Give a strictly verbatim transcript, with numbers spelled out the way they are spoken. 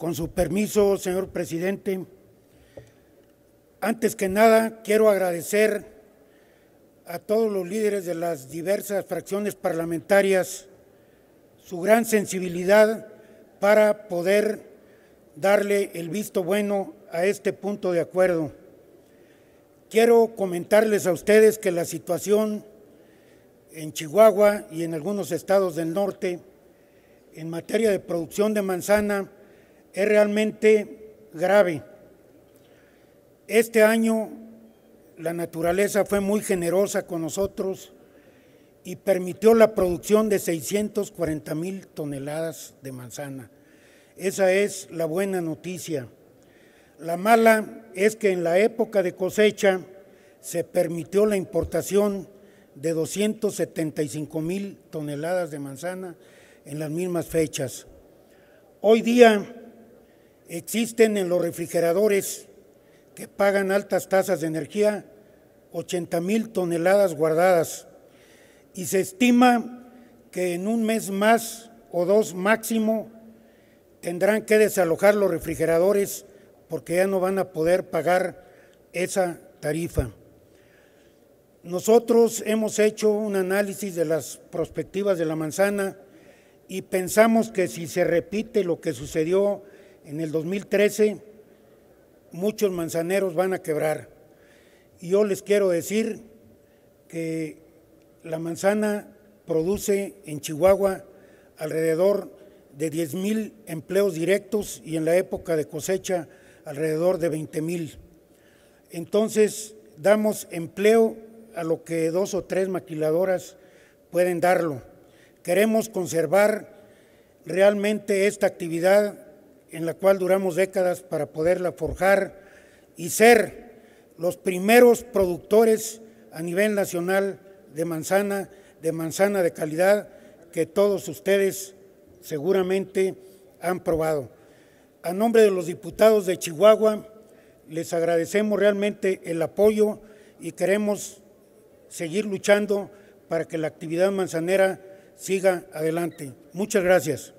Con su permiso, señor presidente, antes que nada quiero agradecer a todos los líderes de las diversas fracciones parlamentarias su gran sensibilidad para poder darle el visto bueno a este punto de acuerdo. Quiero comentarles a ustedes que la situación en Chihuahua y en algunos estados del norte en materia de producción de manzana es realmente grave. Este año la naturaleza fue muy generosa con nosotros y permitió la producción de seiscientas cuarenta mil toneladas de manzana. Esa es la buena noticia. La mala es que en la época de cosecha se permitió la importación de doscientas setenta y cinco mil toneladas de manzana en las mismas fechas. Hoy día existen en los refrigeradores que pagan altas tasas de energía ochenta mil toneladas guardadas y se estima que en un mes más o dos máximo tendrán que desalojar los refrigeradores porque ya no van a poder pagar esa tarifa. Nosotros hemos hecho un análisis de las perspectivas de la manzana y pensamos que si se repite lo que sucedió en el dos mil trece, muchos manzaneros van a quebrar. Y yo les quiero decir que la manzana produce en Chihuahua alrededor de diez mil empleos directos y en la época de cosecha alrededor de veinte mil. Entonces, damos empleo a lo que dos o tres maquiladoras pueden darlo. Queremos conservar realmente esta actividad en la cual duramos décadas para poderla forjar y ser los primeros productores a nivel nacional de manzana, de manzana de calidad que todos ustedes seguramente han probado. A nombre de los diputados de Chihuahua, les agradecemos realmente el apoyo y queremos seguir luchando para que la actividad manzanera siga adelante. Muchas gracias.